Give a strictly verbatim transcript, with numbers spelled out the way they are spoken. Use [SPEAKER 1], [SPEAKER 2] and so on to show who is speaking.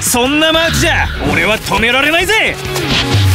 [SPEAKER 1] そんなマークじゃ俺は止められないぜ。